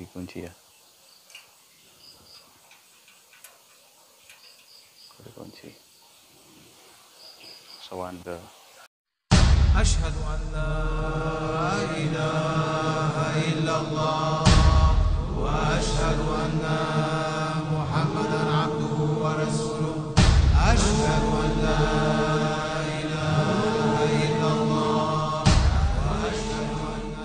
dikunci ya. Dikunci. Sawanda. Asyhadu an la ilaha illallah wa asyhadu anna Muhammadan abduhu wa rasuluh. Asyhadu an la ilaha illallah wa asyhadu anna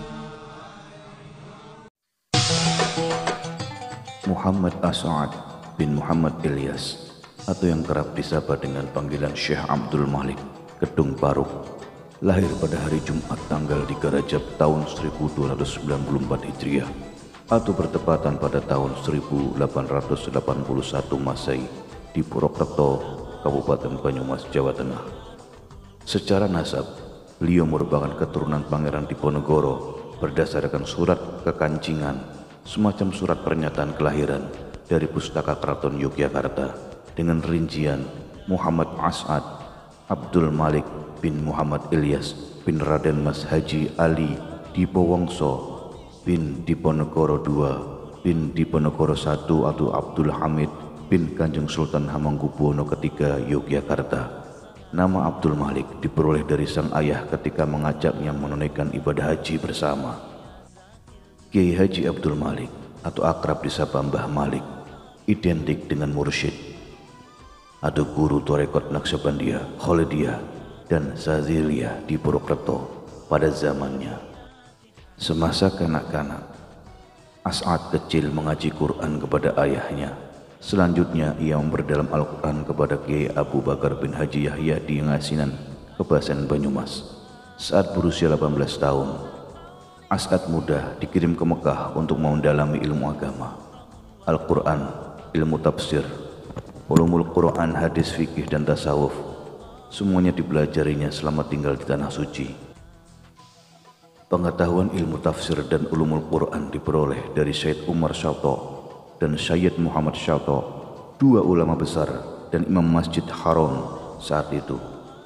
Muhammad As'ad bin Muhammad Ilyas, atau yang kerap disapa dengan panggilan Syekh Abdul Malik, Kedung Paruk, lahir pada hari Jumat tanggal 3 Rajab tahun 1294 Hijriah atau bertepatan pada tahun 1881 Masehi di Purwokerto, Kabupaten Banyumas, Jawa Tengah. Secara nasab, beliau merupakan keturunan Pangeran Diponegoro berdasarkan surat kekancingan, semacam surat pernyataan kelahiran dari Pustaka Keraton Yogyakarta dengan rincian Muhammad As'ad Abdul Malik bin Muhammad Ilyas bin Raden Mas Haji Ali Dipowongso bin Diponegoro II bin Diponegoro I atau Abdul Hamid bin Kanjeng Sultan Hamengkubuwono III Yogyakarta. Nama Abdul Malik diperoleh dari sang ayah ketika mengajaknya menunaikan ibadah haji bersama. Kiai Haji Abdul Malik atau akrab disapa Mbah Malik identik dengan mursyid atau guru Torekot Naqsyabandiyah, Khalidiyah dan Saziliyah di Purwokerto pada zamannya. Semasa kanak-kanak, As'ad kecil mengaji Quran kepada ayahnya. Selanjutnya ia memperdalam Al-Quran kepada Kiai Abu Bakar bin Haji Yahya di Ngasinan, Kebasen Banyumas. Saat berusia 18 tahun, As'ad muda dikirim ke Mekah untuk mendalami ilmu agama, Al-Quran, ilmu tafsir, ulumul Quran, hadis, fikih, dan tasawuf. Semuanya dipelajarinya selama tinggal di Tanah Suci. Pengetahuan ilmu tafsir dan ulumul Quran diperoleh dari Syed Umar Syato dan Syed Muhammad Syato, dua ulama besar dan imam Masjid Haram saat itu.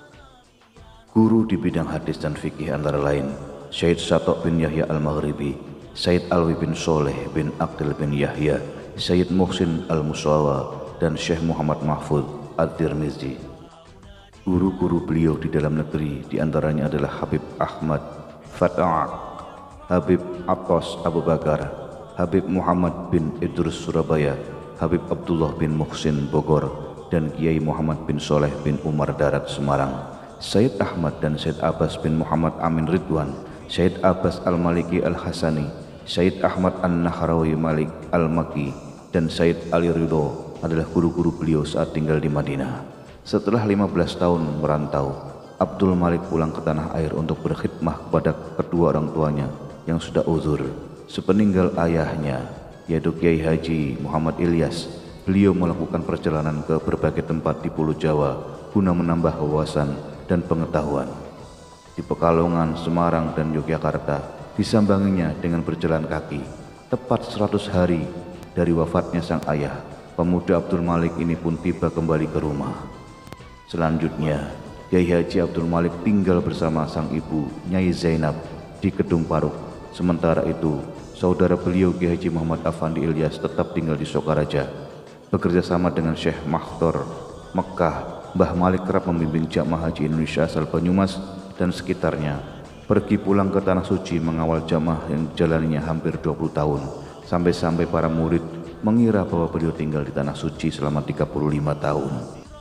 Guru di bidang hadis dan fikih antara lain Syed Syato bin Yahya Al-Maghribi, Syed Alwi bin Soleh bin Aqil bin Yahya, Syed Muhsin Al-Musawa, dan Syekh Muhammad Mahfud At-Tirmizi. Guru-guru beliau di dalam negeri diantaranya adalah Habib Ahmad Fata'ak, Habib Abbas Abu Bakar, Habib Muhammad bin Idrus Surabaya, Habib Abdullah bin Muhsin Bogor, dan Kiai Muhammad bin Soleh bin Umar Darat Semarang, Syed Ahmad dan Syed Abbas bin Muhammad Amin Ridwan, Syed Abbas Al-Maliki Al-Hasani, Syed Ahmad An-Nahrawi Malik Al-Maki, dan Syed Ali Ridho adalah guru-guru beliau saat tinggal di Madinah. Setelah 15 tahun merantau, Abdul Malik pulang ke tanah air untuk berkhidmah kepada kedua orang tuanya yang sudah uzur. Sepeninggal ayahnya, yaitu Kiai Haji Muhammad Ilyas, beliau melakukan perjalanan ke berbagai tempat di Pulau Jawa guna menambah wawasan dan pengetahuan. Di Pekalongan, Semarang, dan Yogyakarta disambanginya dengan berjalan kaki. Tepat 100 hari dari wafatnya sang ayah, pemuda Abdul Malik ini pun tiba kembali ke rumah. Selanjutnya, Kiai Haji Abdul Malik tinggal bersama sang ibu Nyai Zainab di Kedung Paruk. Sementara itu, saudara beliau Kiai Haji Muhammad Afandi Ilyas tetap tinggal di Sokaraja. Bekerja sama dengan Syekh Makhtor Mekah, Mbah Malik kerap membimbing jamaah haji Indonesia asal Banyumas dan sekitarnya pergi pulang ke Tanah Suci mengawal jamaah yang dijalaninya hampir 20 tahun, sampai-sampai para murid mengira bahwa beliau tinggal di Tanah Suci selama 35 tahun.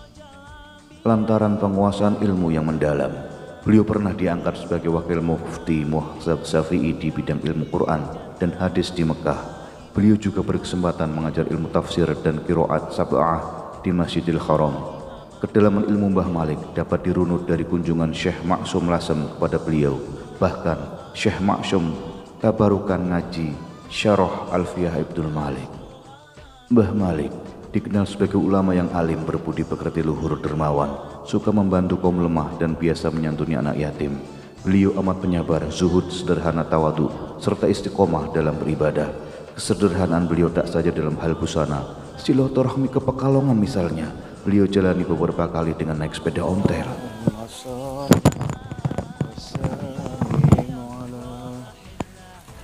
Lantaran penguasaan ilmu yang mendalam, beliau pernah diangkat sebagai wakil mufti Muhzab Syafi'i di bidang ilmu Quran dan hadis di Mekah. Beliau juga berkesempatan mengajar ilmu tafsir dan qiraat sab'ah di Masjidil Haram. Kedalaman ilmu Mbah Malik dapat dirunut dari kunjungan Syekh Maksum Lasem kepada beliau. Bahkan Syekh Maksum tabarukan ngaji Syarah Alfiyah Abdul Malik. Mbah Malik dikenal sebagai ulama yang alim, berbudi pekerti, luhur, dermawan, suka membantu kaum lemah dan biasa menyantuni anak yatim. Beliau amat penyabar, zuhud, sederhana, tawadu, serta istiqomah dalam beribadah. Kesederhanaan beliau tak saja dalam hal busana, silaturahmi ke Pekalongan misalnya, beliau jalani beberapa kali dengan naik sepeda ontel.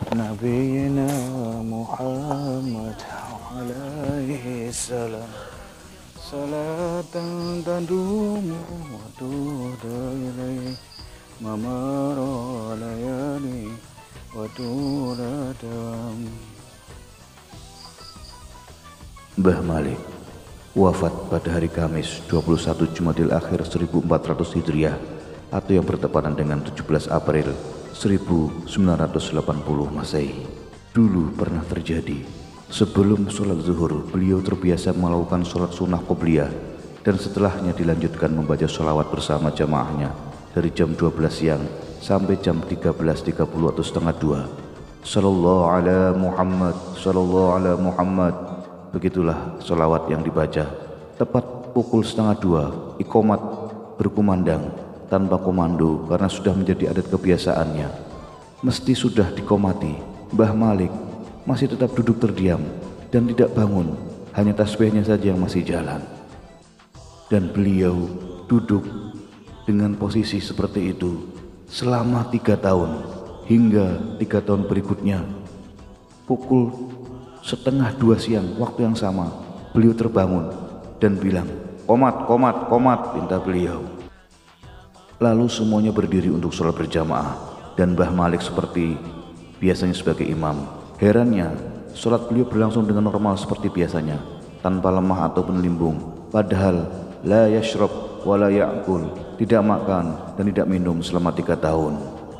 نبينا محمد عليه السلام صلاة تدوم وتود إليه ممر ليالي وطول دوام. Mbah Malik wafat pada hari Kamis 21 Jumadil Akhir 1400 Hijriah atau yang bertepatan dengan 17 April 1980 Masehi. Dulu pernah terjadi, sebelum sholat zuhur beliau terbiasa melakukan sholat sunnah qobliyah dan setelahnya dilanjutkan membaca sholawat bersama jamaahnya dari jam 12 siang sampai jam 13.30 atau setengah 2. Sallallahu ala Muhammad, sallallahu ala Muhammad. Begitulah sholawat yang dibaca. Tepat pukul setengah 2 iqomat berkumandang tanpa komando karena sudah menjadi adat kebiasaannya. Mesti sudah dikomati, Mbah Malik masih tetap duduk terdiam dan tidak bangun, hanya tasbihnya saja yang masih jalan. Dan beliau duduk dengan posisi seperti itu selama 3 tahun hingga 3 tahun berikutnya. Pukul setengah 2 siang waktu yang sama beliau terbangun dan bilang, "Qomat, qomat, qomat," pinta beliau. Lalu semuanya berdiri untuk sholat berjamaah dan Mbah Malik seperti biasanya sebagai imam. Herannya, sholat beliau berlangsung dengan normal seperti biasanya, tanpa lemah ataupun limbung. Padahal la yashrab wa la ya'kul, tidak makan dan tidak minum selama 3 tahun.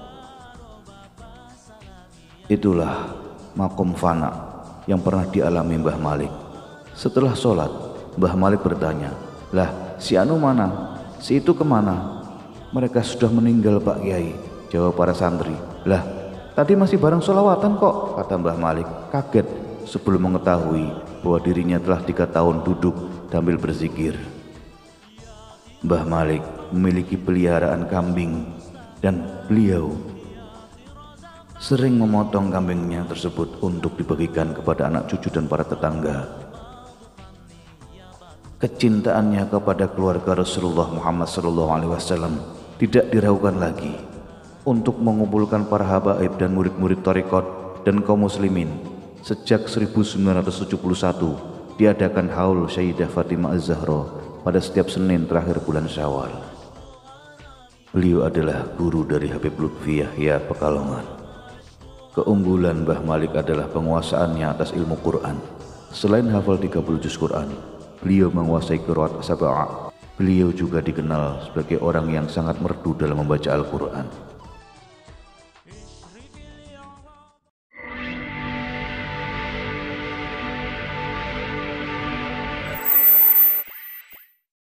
Itulah makom fana yang pernah dialami Mbah Malik. Setelah sholat, Mbah Malik bertanya, "Lah, si anu mana? Si itu kemana?" "Mereka sudah meninggal Pak Kiai," jawab para santri. "Lah, tadi masih bareng sholawatan kok," kata Mbah Malik, kaget sebelum mengetahui bahwa dirinya telah 3 tahun duduk sambil berzikir. Mbah Malik memiliki peliharaan kambing dan beliau sering memotong kambingnya tersebut untuk dibagikan kepada anak cucu dan para tetangga. Kecintaannya kepada keluarga Rasulullah Muhammad SAW tidak diragukan lagi. Untuk mengumpulkan para habaib dan murid-murid thariqat dan kaum muslimin, sejak 1971 diadakan haul Sayyidah Fatimah Az-Zahra pada setiap Senin terakhir bulan Syawal. Beliau adalah guru dari Habib Lutfi Yahya Pekalongan. Keunggulan Mbah Malik adalah penguasaannya atas ilmu Quran. Selain hafal 30 juz Quran, beliau menguasai qiraat sab'ah. Beliau juga dikenal sebagai orang yang sangat merdu dalam membaca Al-Quran.